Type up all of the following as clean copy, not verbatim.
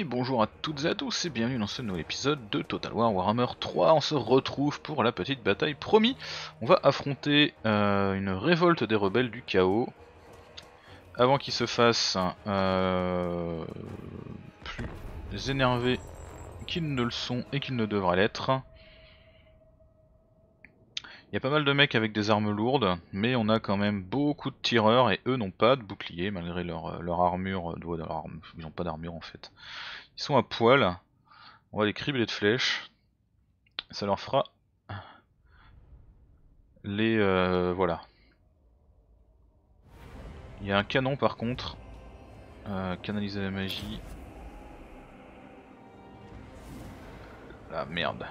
Et bonjour à toutes et à tous et bienvenue dans ce nouvel épisode de Total War Warhammer 3. On se retrouve pour la petite bataille. Promis, on va affronter une révolte des rebelles du chaos. Avant qu'ils se fassent plus énervés qu'ils ne le sont et qu'ils ne devraient l'être. Il y a pas mal de mecs avec des armes lourdes, mais on a quand même beaucoup de tireurs et eux n'ont pas de bouclier malgré leur armure. Ils n'ont pas d'armure en fait. Ils sont à poil. On va les cribler de flèches. Ça leur fera les... voilà. Il y a un canon par contre. Canaliser la magie. Ah merde.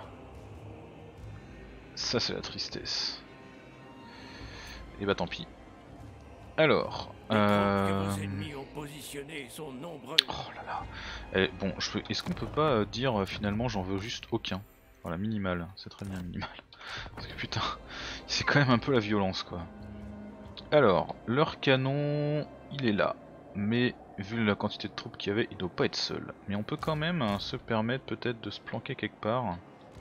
Ça c'est la tristesse. Et bah tant pis. Alors... Oh là là. Bon, est-ce qu'on peut pas dire finalement j'en veux juste aucun? Voilà, minimal. C'est très bien minimal. Parce que putain, c'est quand même un peu la violence quoi. Alors, leur canon, il est là. Mais vu la quantité de troupes qu'il y avait, il doit pas être seul. Mais on peut quand même se permettre peut-être de se planquer quelque part.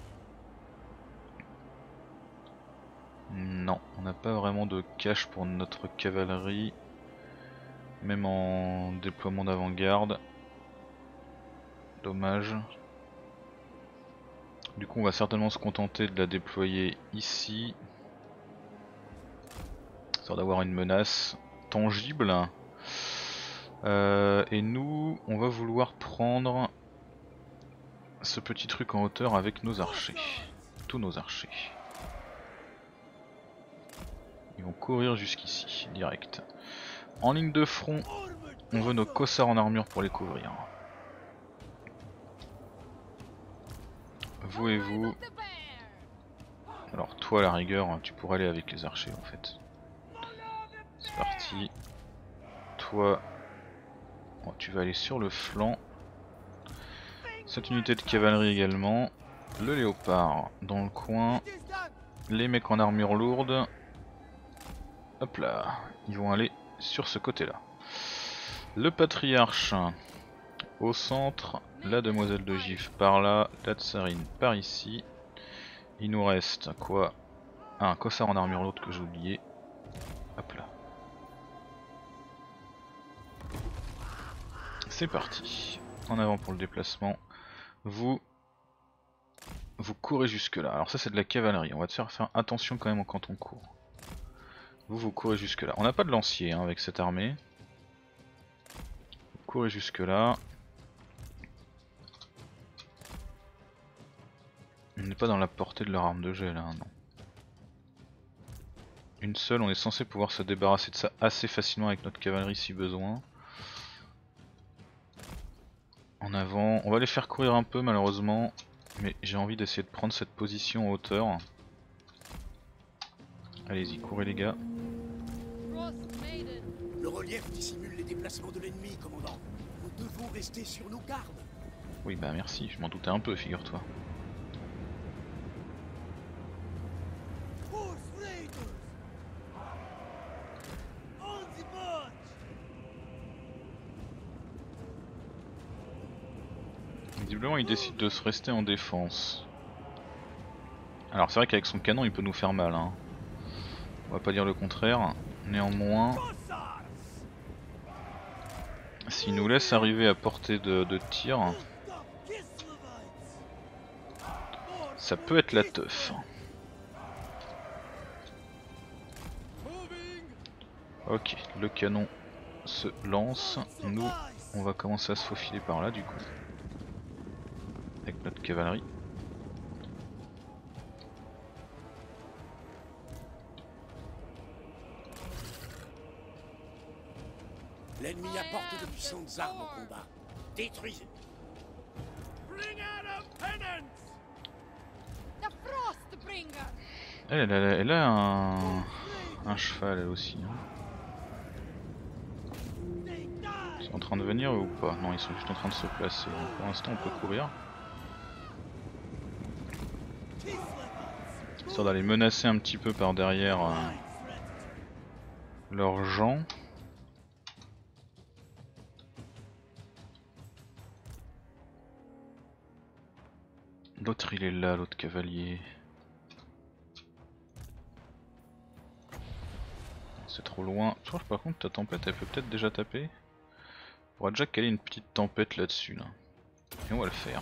Non, on n'a pas vraiment de cache pour notre cavalerie. Même en déploiement d'avant-garde. Dommage. Du coup on va certainement se contenter de la déployer ici. Histoire d'avoir une menace tangible. Et nous, on va vouloir prendre ce petit truc en hauteur avec nos archers. Tous nos archers. Ils vont courir jusqu'ici, direct. En ligne de front, on veut nos cossards en armure pour les couvrir. Vous et vous. Alors toi à la rigueur, tu pourrais aller avec les archers en fait. C'est parti. Toi, bon, tu vas aller sur le flanc. Cette unité de cavalerie également. Le léopard dans le coin. Les mecs en armure lourde. Hop là, ils vont aller sur ce côté là. Le patriarche au centre. La demoiselle de Gif par là. La tsarine par ici. Il nous reste quoi? Un cossard en armure lourde que j'ai oublié. Hop là. C'est parti. En avant pour le déplacement. Vous courez jusque là. Alors ça c'est de la cavalerie. On va te faire attention quand même quand on court. Vous courez jusque là. On n'a pas de lancier hein, avec cette armée. Vous courez jusque là. On n'est pas dans la portée de leur arme de jet là, non. Une seule, on est censé pouvoir se débarrasser de ça assez facilement avec notre cavalerie si besoin. En avant, on va les faire courir un peu malheureusement. Mais j'ai envie d'essayer de prendre cette position en hauteur. Allez-y, courez les gars. Le relief dissimule les déplacements de l'ennemi, commandant. Nous devons rester sur nos gardes. Oui bah merci, je m'en doutais un peu, figure-toi. Visiblement il décide de se rester en défense. Alors c'est vrai qu'avec son canon il peut nous faire mal hein. On va pas dire le contraire. Néanmoins, s'il nous laisse arriver à portée de tir, ça peut être la teuf. Ok, le canon se lance. Nous, on va commencer à se faufiler par là du coup. Avec notre cavalerie. L'ennemi apporte de puissantes armes au combat. Détruisez. Elle a un cheval elle aussi. Hein. Ils sont en train de venir ou pas? Non, ils sont juste en train de se placer. Donc, pour l'instant, on peut courir. Histoire d'aller menacer un petit peu par derrière leurs gens. L'autre il est là, l'autre cavalier. C'est trop loin. Je trouve par contre ta tempête elle peut peut-être déjà taper. On pourra déjà caler une petite tempête là-dessus là. Et on va le faire.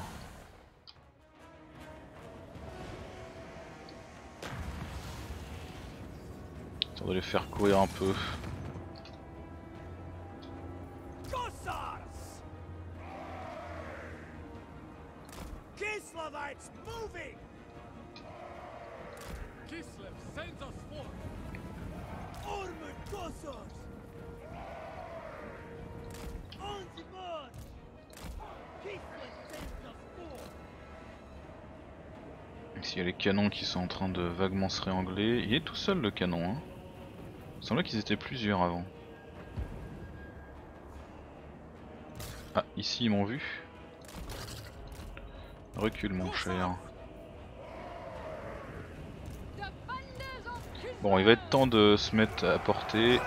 Ça va les faire courir un peu. Kislevites moving! Kislev sends us forth. Armored Kossars! On the march! Kislev sends us forth! Ici il y a les canons qui sont en train de vaguement se réangler. Il est tout seul le canon hein. Il semblait qu'ils étaient plusieurs avant. Ah ici ils m'ont vu. Recule mon cher. Bon il va être temps de se mettre à portée.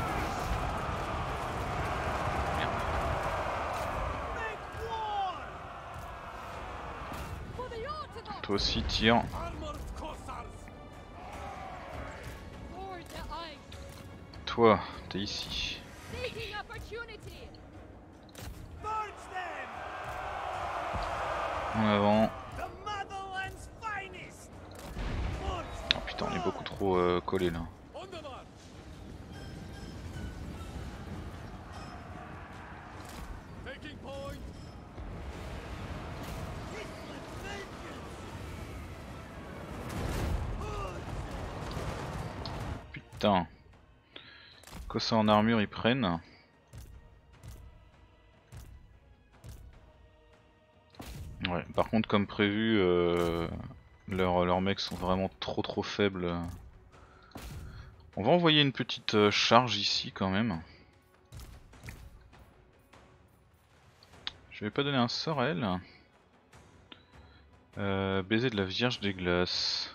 Toi aussi tire. Toi t'es ici. En avant. Oh putain on est beaucoup trop collé là. Putain. Kossars en armure ils prennent. Ouais, par contre comme prévu leurs mecs sont vraiment trop faibles. On va envoyer une petite charge ici quand même. Je vais pas donner un sort à elle. Baiser de la Vierge des Glaces.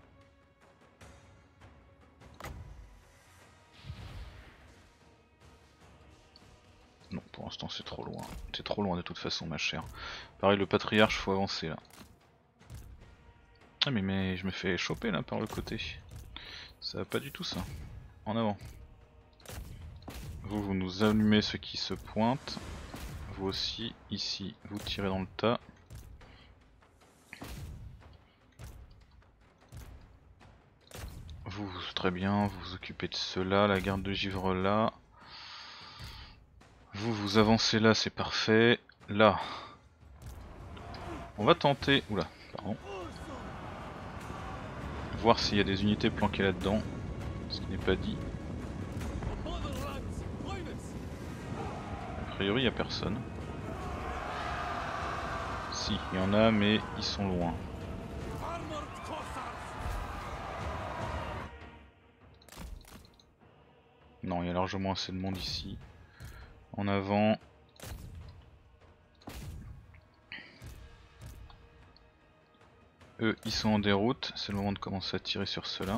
Non, pour l'instant c'est trop loin. C'est trop loin de toute façon ma chère. Pareil le patriarche faut avancer là. Ah mais je me fais choper là par le côté. Ça va pas du tout ça. En avant. Vous nous allumez ceux qui se pointent. Vous aussi ici vous tirez dans le tas. Vous très bien, vous vous occupez de cela, la garde de givre là. Vous avancez là, c'est parfait. Là, on va tenter. Oula, pardon. Voir s'il y a des unités planquées là-dedans. Ce qui n'est pas dit. A priori, il n'y a personne. Si, il y en a, mais ils sont loin. Non, il y a largement assez de monde ici. En avant. Eux, ils sont en déroute. C'est le moment de commencer à tirer sur ceux-là.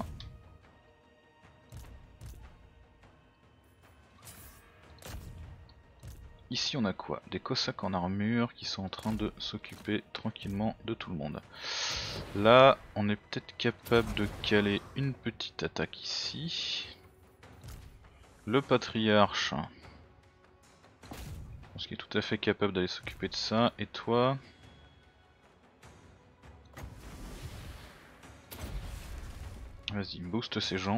Ici, on a quoi? Des Cossacks en armure qui sont en train de s'occuper tranquillement de tout le monde. Là, on est peut-être capable de caler une petite attaque ici. Le patriarche. Je pense qu'il est tout à fait capable d'aller s'occuper de ça. Et toi? Vas-y, booste ces gens.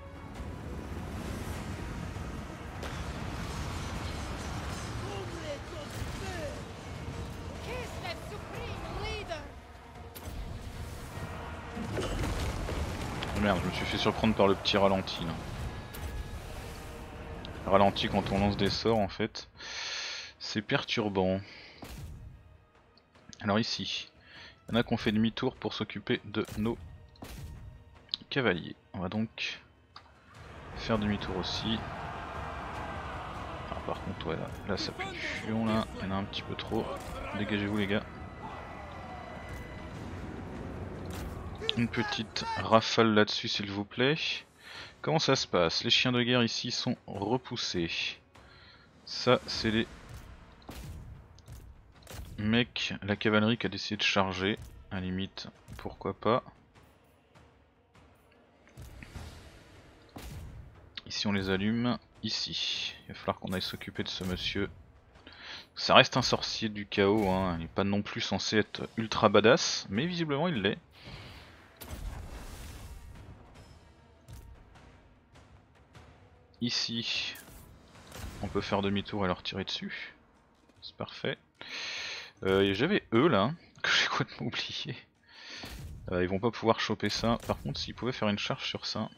Oh merde, je me suis fait surprendre par le petit ralenti là. Ralenti quand on lance des sorts en fait. C'est perturbant. Alors ici, il y en a qui ont fait demi-tour pour s'occuper de nos cavaliers. On va donc faire demi-tour aussi. Alors par contre ouais, là ça pue du fion là, il y en a un petit peu trop. Dégagez-vous les gars. Une petite rafale là-dessus s'il vous plaît. Comment ça se passe? Les chiens de guerre ici sont repoussés. Ça c'est les mecs, la cavalerie qui a décidé de charger. À la limite, pourquoi pas. Ici on les allume, ici. Il va falloir qu'on aille s'occuper de ce monsieur. Ça reste un sorcier du chaos, hein. Il n'est pas non plus censé être ultra badass, mais visiblement il l'est. Ici, on peut faire demi-tour et leur tirer dessus. C'est parfait. J'avais eux là, que j'ai complètement oublié. Ils vont pas pouvoir choper ça. Par contre, s'ils pouvaient faire une charge sur ça.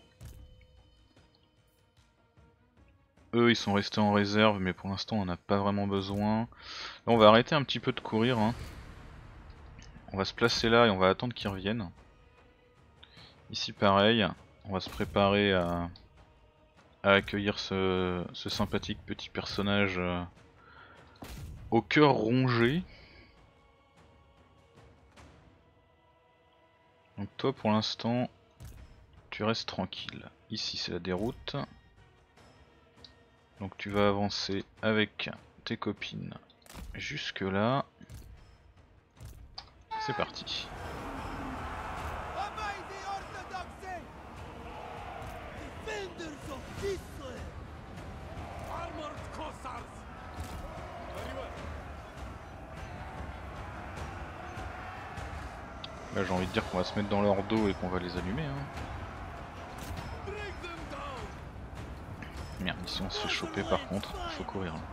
Eux, ils sont restés en réserve, mais pour l'instant, on n'a pas vraiment besoin. Là, on va arrêter un petit peu de courir. Hein. On va se placer là et on va attendre qu'ils reviennent. Ici, pareil. On va se préparer à accueillir ce sympathique petit personnage au cœur rongé. Donc toi pour l'instant tu restes tranquille. Ici c'est la déroute. Donc tu vas avancer avec tes copines jusque là. C'est parti. Armored Cossars! Very well. Là j'ai envie de dire qu'on va se mettre dans leur dos et qu'on va les allumer. Hein. Bring them down! Merde, ici on se fait choper par contre, il faut courir. Là.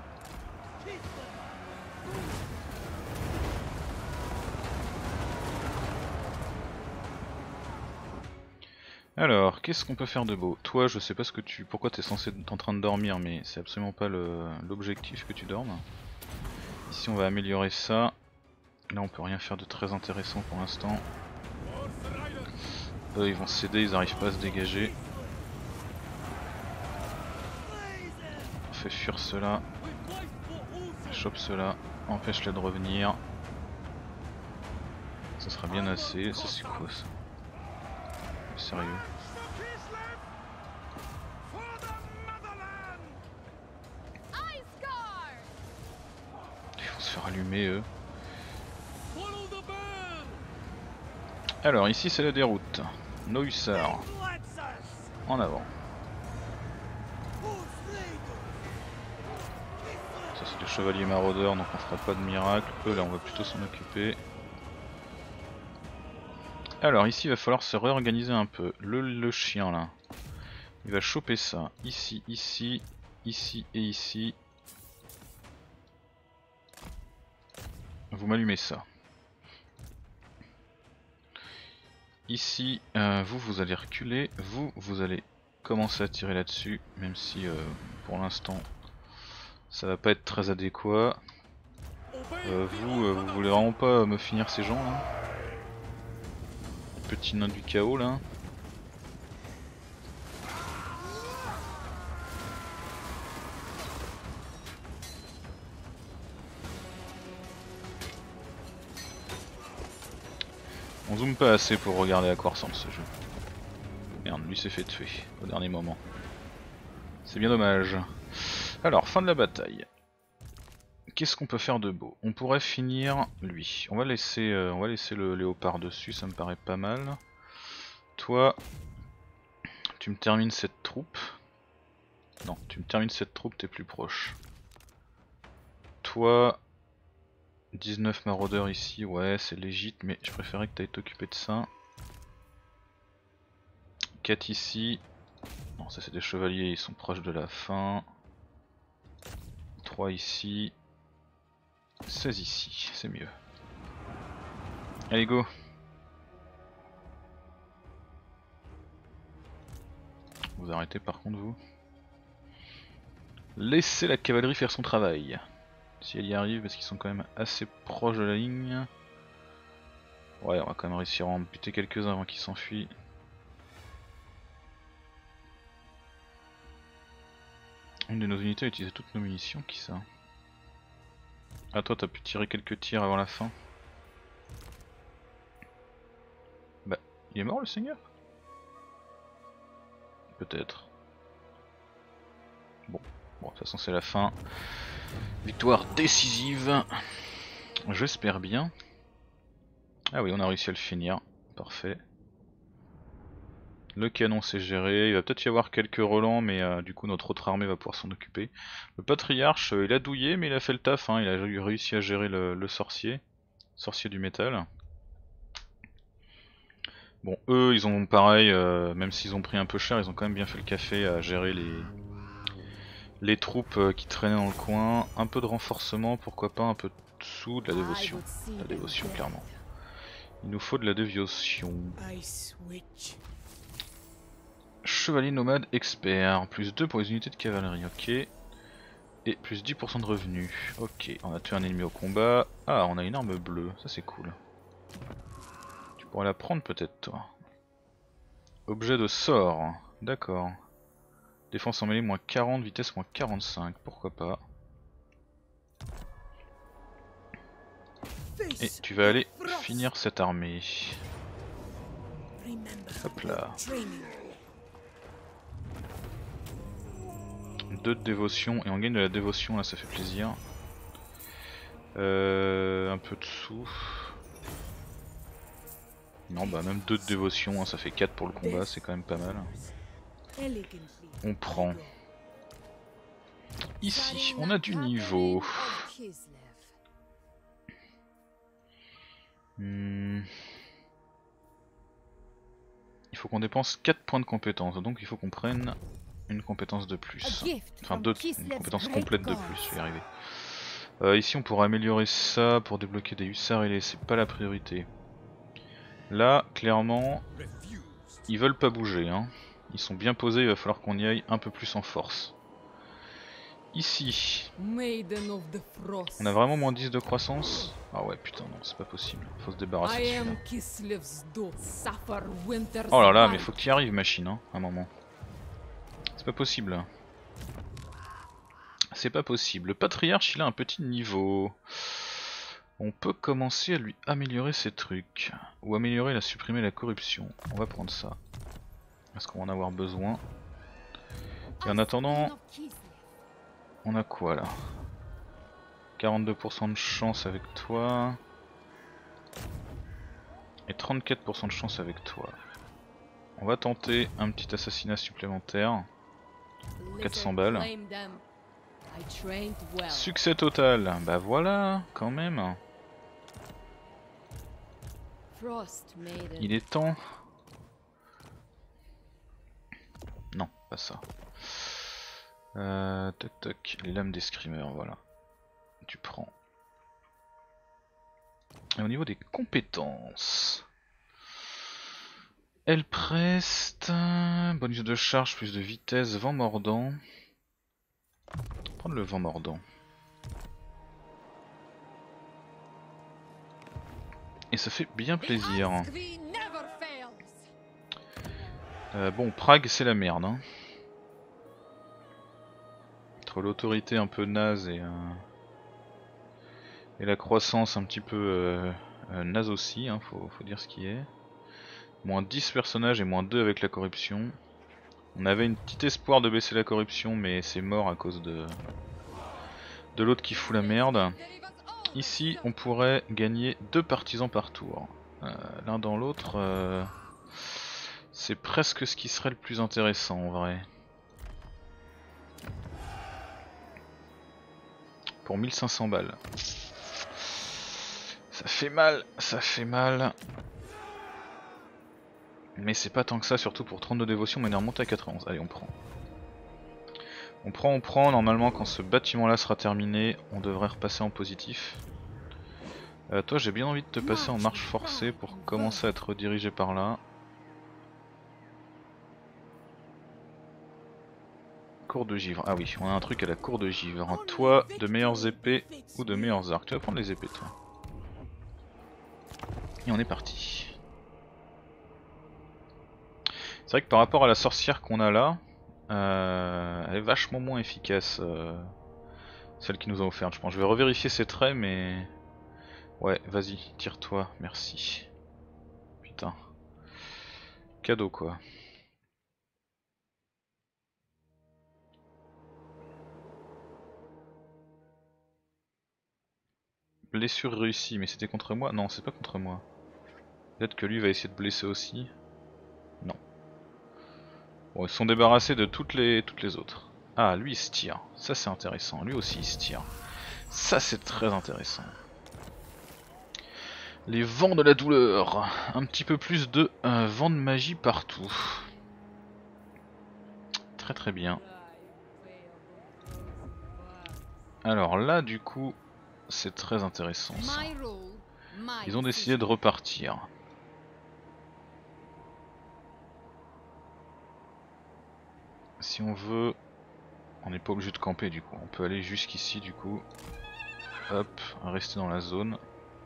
Alors, qu'est-ce qu'on peut faire de beau? Toi, je sais pas ce que pourquoi t'es censé être en train de dormir, mais c'est absolument pas l'objectif que tu dormes. Ici on va améliorer ça. Là on peut rien faire de très intéressant pour l'instant. Eux ils vont céder, ils arrivent pas à se dégager. On fait fuir ceux-là. Chope ceux-là. Empêche-les de revenir. Ça sera bien assez. Ça c'est quoi ça? Sérieux. Ils vont se faire allumer eux. Alors ici c'est la déroute. Nos hussards. En avant. Ça c'est des chevaliers maraudeurs donc on fera pas de miracle. Eux là on va plutôt s'en occuper. Alors ici il va falloir se réorganiser un peu. Le chien là. Il va choper ça. Ici, ici, ici et ici. Vous m'allumez ça. Ici, vous allez reculer. Vous allez commencer à tirer là-dessus. Même si pour l'instant ça va pas être très adéquat. Vous voulez vraiment pas me finir ces gens là? Petit nain du chaos là. On zoome pas assez pour regarder à quoi ressemble ce jeu. Merde, lui s'est fait tuer au dernier moment. C'est bien dommage. Alors, fin de la bataille. Qu'est-ce qu'on peut faire de beau? On pourrait finir lui. On va laisser le léopard dessus, ça me paraît pas mal. Toi, tu me termines cette troupe. Non, tu me termines cette troupe, t'es plus proche. Toi, 19 maraudeurs ici, ouais c'est légit, mais je préférais que t'ailles t'occuper de ça. 4 ici. Non, ça c'est des chevaliers, ils sont proches de la fin. 3 ici. 16 ici, c'est mieux. Allez go. Vous arrêtez par contre vous. Laissez la cavalerie faire son travail. Si elle y arrive parce qu'ils sont quand même assez proches de la ligne. Ouais, on va quand même réussir à en buter quelques-uns avant qu'ils s'enfuient. Une de nos unités a utilisé toutes nos munitions, qui ça? Ah toi t'as pu tirer quelques tirs avant la fin. Bah, il est mort le seigneur? Peut-être. Bon, de toute façon c'est la fin. Victoire décisive. J'espère bien. Ah oui, on a réussi à le finir. Parfait. Le canon c'est géré, il va peut-être y avoir quelques relents mais du coup notre autre armée va pouvoir s'en occuper. Le patriarche il a douillé mais il a fait le taf, hein. Il a réussi à gérer le sorcier du métal. Bon eux ils ont pareil, même s'ils ont pris un peu cher, ils ont quand même bien fait le café à gérer les troupes qui traînaient dans le coin. Un peu de renforcement, pourquoi pas, un peu de sous, de la dévotion. La dévotion clairement. Il nous faut de la dévotion. Ice Witch. Chevalier nomade expert, plus 2 pour les unités de cavalerie, ok. Et plus 10% de revenus, ok. On a tué un ennemi au combat. Ah, on a une arme bleue, ça c'est cool. Tu pourrais la prendre peut-être toi. Objet de sort, d'accord. Défense en mêlée moins 40, vitesse moins 45, pourquoi pas. Et tu vas aller finir cette armée. Hop là. 2 de dévotion et on gagne de la dévotion là, ça fait plaisir. Un peu de sous. Non bah même 2 de dévotion, hein, ça fait 4 pour le combat, c'est quand même pas mal. On prend. Ici, on a du niveau. Il faut qu'on dépense 4 points de compétence, donc il faut qu'on prenne une compétence de plus. Enfin une compétence complète de plus, je vais y arriver. Ici on pourra améliorer ça pour débloquer des hussards ailés, c'est pas la priorité. Là, clairement, ils veulent pas bouger, hein. Ils sont bien posés, il va falloir qu'on y aille un peu plus en force. Ici, on a vraiment moins 10 de croissance. Ah ouais putain non c'est pas possible, faut se débarrasser de celui-là. Oh là là mais faut que tu y arrives machine hein, à un moment. C'est pas possible. C'est pas possible. Le patriarche il a un petit niveau. On peut commencer à lui améliorer ses trucs. Ou améliorer la supprimer la corruption. On va prendre ça. Parce qu'on va en avoir besoin. Et en attendant, on a quoi là? 42% de chance avec toi. Et 34% de chance avec toi. On va tenter un petit assassinat supplémentaire. 400 balles. Succès total. Bah voilà, quand même. Il est temps. Non, pas ça. Toc toc, les lames d'escrimeur, voilà. Tu prends. Et au niveau des compétences. Elle preste. Bonus de charge, plus de vitesse, vent mordant. Prendre le vent mordant. Et ça fait bien plaisir. Bon, Prague c'est la merde. Hein. Entre l'autorité un peu naze et la croissance un petit peu naze aussi, hein, faut dire ce qui est. Moins 10 personnages et moins 2 avec la corruption. On avait une petite espoir de baisser la corruption mais c'est mort à cause de l'autre qui fout la merde. Ici on pourrait gagner 2 partisans par tour. L'un dans l'autre, c'est presque ce qui serait le plus intéressant en vrai. Pour 1500 balles. Ça fait mal, ça fait mal. Mais c'est pas tant que ça, surtout pour 32 dévotions, mais on est remonté à 91. Allez, on prend. On prend. Normalement, quand ce bâtiment là sera terminé, on devrait repasser en positif. Toi, j'ai bien envie de te passer en marche forcée pour commencer à te rediriger par là. Cour de givre. Ah oui, on a un truc à la cour de givre. Toi, de meilleures épées ou de meilleurs arcs. Tu vas prendre les épées, toi. Et on est parti. C'est vrai que par rapport à la sorcière qu'on a là, elle est vachement moins efficace, celle qui nous a offert. Je pense. Je vais revérifier ses traits, mais ouais, vas-y, tire-toi, merci. Putain, cadeau quoi. Blessure réussie, mais c'était contre moi? Non, c'est pas contre moi. Peut-être que lui va essayer de blesser aussi. Non. Bon, ils sont débarrassés de toutes les autres. Ah, lui il se tire. Ça c'est intéressant. Lui aussi il se tire. Ça c'est très intéressant. Les vents de la douleur. Un petit peu plus de vents de magie partout. Très très bien. Alors là du coup c'est très intéressant ça. Ils ont décidé de repartir. Si on veut, on n'est pas obligé de camper du coup. On peut aller jusqu'ici du coup. Hop, rester dans la zone.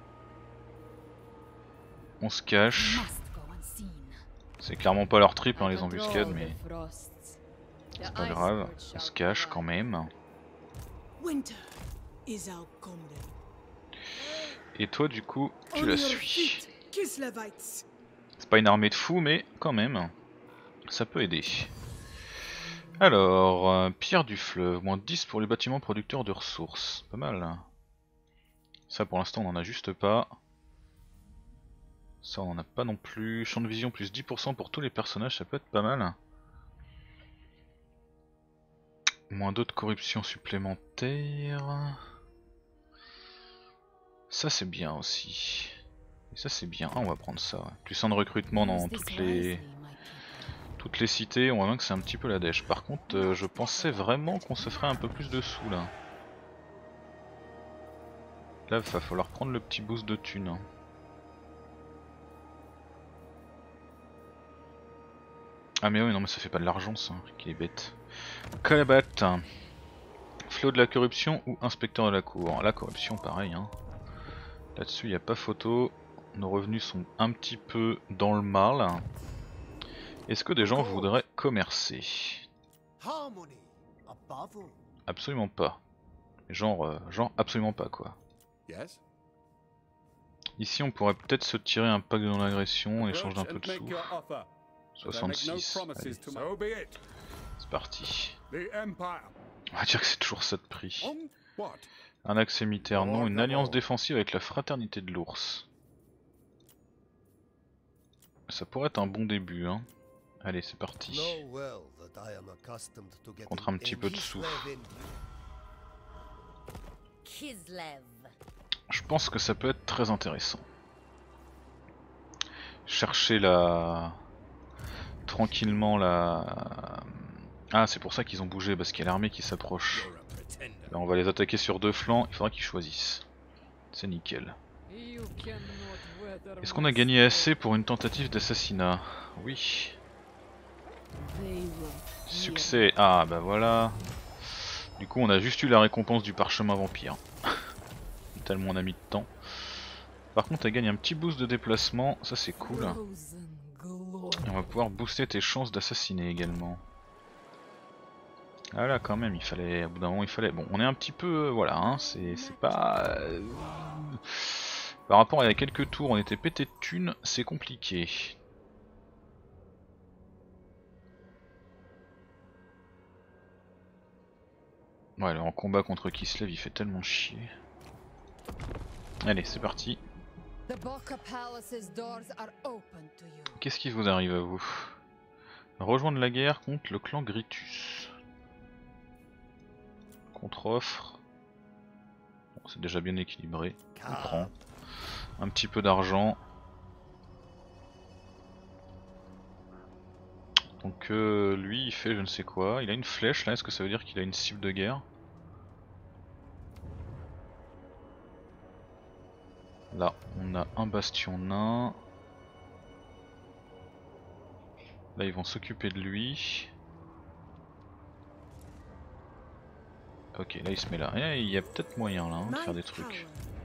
On se cache. C'est clairement pas leur trip hein, les embuscades, mais c'est pas grave. On se cache quand même. Et toi du coup, tu la suis. C'est pas une armée de fous, mais quand même, ça peut aider. Alors, pierre du fleuve, moins 10 pour les bâtiments producteurs de ressources. Pas mal. Ça pour l'instant on en a juste pas. Ça on en a pas non plus. Champ de vision plus 10% pour tous les personnages, ça peut être pas mal. Moins d'autres corruptions supplémentaires. Ça c'est bien aussi. Et ça c'est bien. Ah on va prendre ça. Ouais. Plus 1 de recrutement dans toutes les cités, on voit bien que c'est un petit peu la dèche. Par contre je pensais vraiment qu'on se ferait un peu plus de sous là. Là il va falloir prendre le petit boost de thunes. Ah mais oui non mais ça fait pas de l'argent ça, qui est bête. Calabat, flot de la corruption ou inspecteur de la cour. La corruption pareil hein. Là-dessus il n'y a pas photo. Nos revenus sont un petit peu dans le mal. Est-ce que des gens voudraient commercer? Absolument pas. Genre absolument pas quoi. Ici on pourrait peut-être se tirer un pack de non-agression en échange d'un peu de sous. 66. C'est parti. On va dire que c'est toujours ça de prix. Un accès militaire non, une alliance défensive avec la fraternité de l'ours. Ça pourrait être un bon début hein. Allez c'est parti. Contre un petit peu de sous. Je pense que ça peut être très intéressant. Chercher la... tranquillement la... Ah c'est pour ça qu'ils ont bougé, parce qu'il y a l'armée qui s'approche. Là on va les attaquer sur deux flancs, il faudra qu'ils choisissent. C'est nickel. Est-ce qu'on a gagné assez pour une tentative d'assassinat? Oui. Succès. Ah bah voilà. Du coup on a juste eu la récompense du parchemin vampire. Tellement on a mis de temps. Par contre elle gagne un petit boost de déplacement, ça c'est cool. Et on va pouvoir booster tes chances d'assassiner également. Ah là quand même il fallait, au bout d'un moment il fallait... Bon on est un petit peu... voilà hein, c'est pas... Par rapport à il y a quelques tours on était pété de thunes, c'est compliqué. Ouais alors en combat contre Kislev il fait tellement chier. Allez c'est parti. Qu'est-ce qui vous arrive à vous? Rejoindre la guerre contre le clan Gritus. Contre-offre. Bon, c'est déjà bien équilibré. On prend. Un petit peu d'argent. Donc lui il fait je ne sais quoi. Il a une flèche là, est-ce que ça veut dire qu'il a une cible de guerre? Là on a un bastion nain. Là ils vont s'occuper de lui. Ok là il se met là. Et il y a peut-être moyen là hein, de faire des trucs.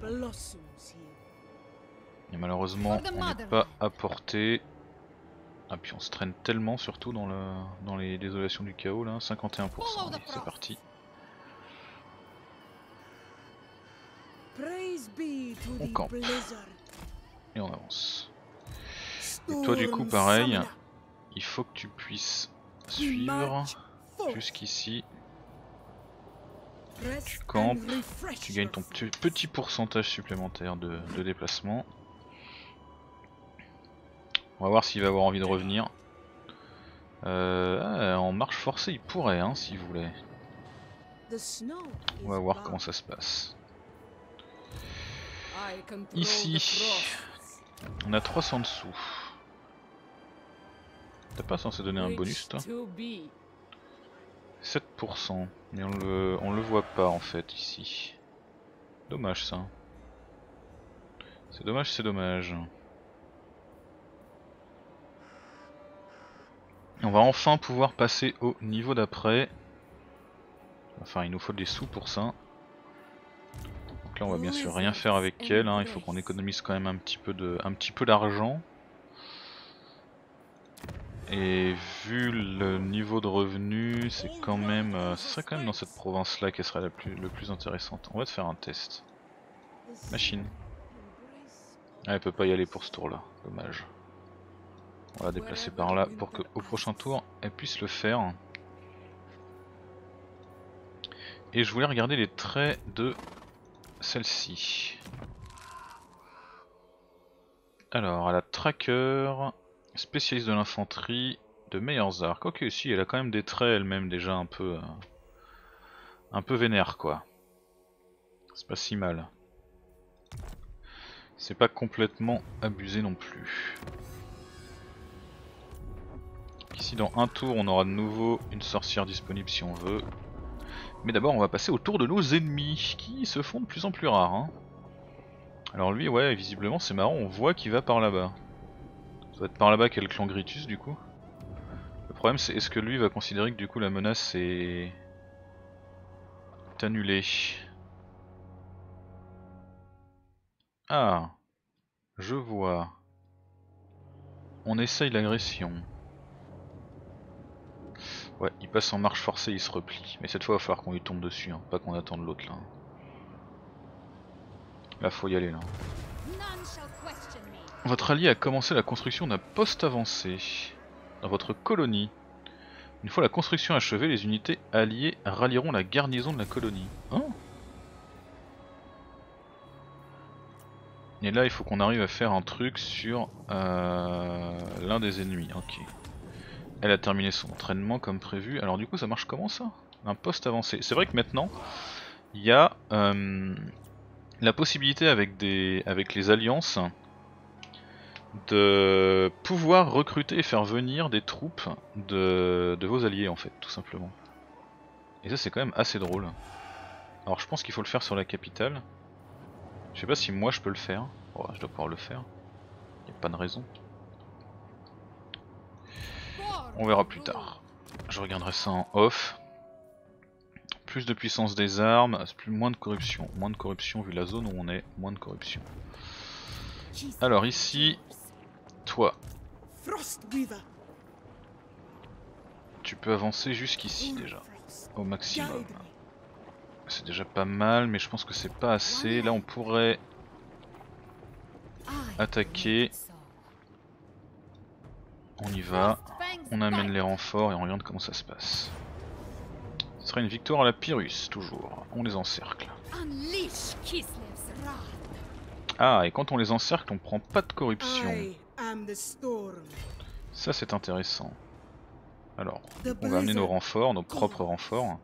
Et malheureusement on n'est pas à portée. Ah puis on se traîne tellement surtout dans les désolations du chaos là. 51%. Allez c'est parti. On campe. Et on avance. Et toi du coup pareil, il faut que tu puisses suivre jusqu'ici. Tu campes, tu gagnes ton petit pourcentage supplémentaire de déplacement. va voir s'il va avoir envie de revenir. En marche forcée il pourrait hein, s'il voulait. On va voir comment ça se passe. Ici, on a 300 dessous. T'as pas censé donner un bonus toi? 7%, mais on le voit pas en fait ici. Dommage ça. C'est dommage, c'est dommage. On va enfin pouvoir passer au niveau d'après. Enfin il nous faut des sous pour ça. Donc là on va bien sûr rien faire avec elle, hein. Il faut qu'on économise quand même un petit peu d'argent. Et vu le niveau de revenu, c'est quand même, ce serait quand même dans cette province là qu'elle serait le plus intéressante. On va te faire un test. Machine. Ah, elle peut pas y aller pour ce tour là, dommage. On va la déplacer par là pour qu'au prochain tour elle puisse le faire. Et je voulais regarder les traits de celle-ci. Alors, elle a tracker, spécialiste de l'infanterie, de meilleurs arcs. Ok, si, elle a quand même des traits elle-même déjà un peu vénère quoi. C'est pas si mal. C'est pas complètement abusé non plus. Ici dans un tour on aura de nouveau une sorcière disponible si on veut. Mais d'abord on va passer au tour de nos ennemis qui se font de plus en plus rares hein. Alors lui ouais visiblement c'est marrant, on voit qu'il va par là-bas. Ça doit être par là-bas qu'est le clan Gritus du coup. Le problème c'est est-ce que lui va considérer que du coup la menace est annulée. Ah, je vois. On essaye l'agression. Ouais, il passe en marche forcée, il se replie. Mais cette fois il va falloir qu'on lui tombe dessus, hein, pas qu'on attende l'autre là. Là faut y aller là. Votre allié a commencé la construction d'un poste avancé dans votre colonie. Une fois la construction achevée, les unités alliées rallieront la garnison de la colonie. Hein? Et là il faut qu'on arrive à faire un truc sur l'un des ennemis. Ok. Elle a terminé son entraînement comme prévu. Alors du coup ça marche comment ça? Un poste avancé. C'est vrai que maintenant il y a la possibilité avec les alliances de pouvoir recruter et faire venir des troupes de vos alliés en fait, tout simplement. Et ça c'est quand même assez drôle. Alors je pense qu'il faut le faire sur la capitale. Je sais pas si moi je peux le faire. Oh, je dois pouvoir le faire. Y a pas de raison. On verra plus tard. Je regarderai ça en off. Plus de puissance des armes, moins de corruption. Moins de corruption vu la zone où on est, moins de corruption. Alors ici, toi, tu peux avancer jusqu'ici déjà, au maximum. C'est déjà pas mal, mais je pense que c'est pas assez. Là on pourrait attaquer. On y va, on amène les renforts et on regarde comment ça se passe. Ce sera une victoire à la Pyrrhus, toujours. On les encercle. Ah, et quand on les encercle, on prend pas de corruption. Ça c'est intéressant. Alors, on va amener nos renforts, nos propres renforts.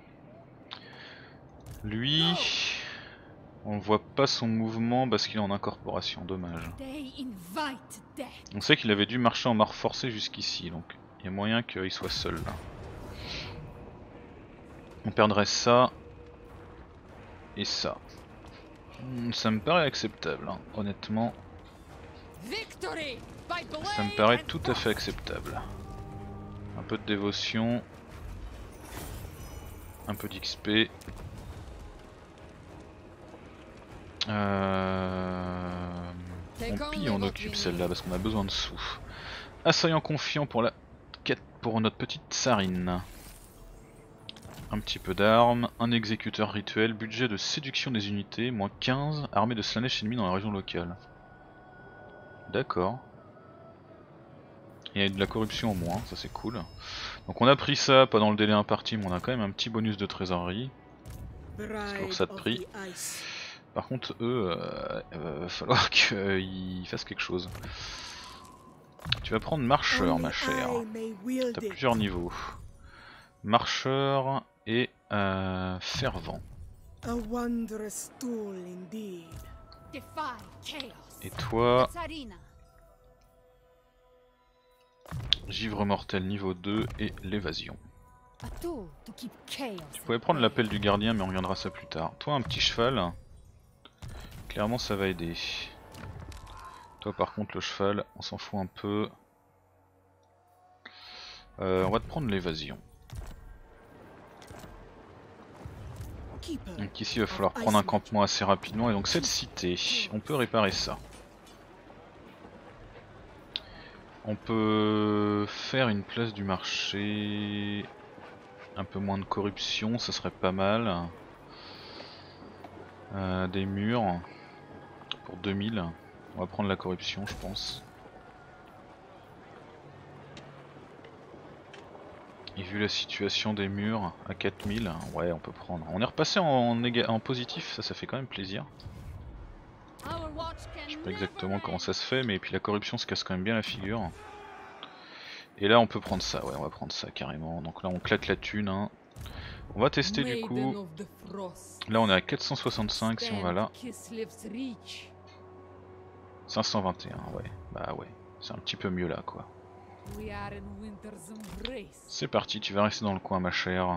Lui, on voit pas son mouvement parce qu'il est en incorporation, dommage. On sait qu'il avait dû marcher en marche forcée jusqu'ici, donc il y a moyen qu'il soit seul là. On perdrait ça et ça. Ça me paraît acceptable, hein. Honnêtement. Ça me paraît tout à fait acceptable. Un peu de dévotion. Un peu d'XP. On pille, on occupe celle-là parce qu'on a besoin de sous. Assaillant confiant pour la quête pour notre petite Tsarine. Un petit peu d'armes, un exécuteur rituel, budget de séduction des unités, moins 15, armée de Slanesh ennemis dans la région locale. D'accord. Il y a de la corruption au moins, ça c'est cool. Donc on a pris ça pendant le délai imparti, mais on a quand même un petit bonus de trésorerie. C'est pour ça de prix. Par contre eux, va falloir qu'ils fassent quelque chose. Tu vas prendre marcheur, ma chère. T'as plusieurs niveaux. Marcheur et fervent. A wondrous tool indeed. Defy chaos. Et toi, Tsarina. givre mortel niveau 2 et l'évasion. A tool to keep chaos. Tu pouvais prendre l'appel du gardien, mais on regardera ça plus tard. Toi, un petit cheval. Clairement, ça va aider. Toi, par contre, le cheval, on s'en fout un peu. On va te prendre l'évasion. Donc ici il va falloir prendre un campement assez rapidement et donc cette cité, on peut réparer ça. On peut faire une place du marché, un peu moins de corruption, ça serait pas mal. Des murs pour 2000, on va prendre la corruption je pense. Et vu la situation des murs à 4000, ouais on peut prendre. On est repassé en positif, ça fait quand même plaisir. Je sais pas exactement comment ça se fait, mais puis la corruption se casse quand même bien la figure. Et là on peut prendre ça, ouais on va prendre ça carrément. Donc là on claque la thune. Hein. On va tester du coup. Là on est à 465 si on va là. 521, ouais, bah ouais, c'est un petit peu mieux là quoi. C'est parti, tu vas rester dans le coin ma chère.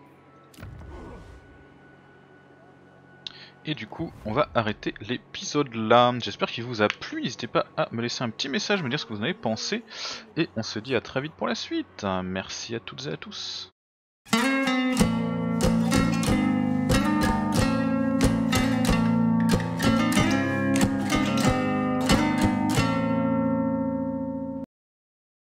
Et du coup on va arrêter l'épisode là. J'espère qu'il vous a plu, n'hésitez pas à me laisser un petit message, me dire ce que vous en avez pensé. Et on se dit à très vite pour la suite. Merci à toutes et à tous.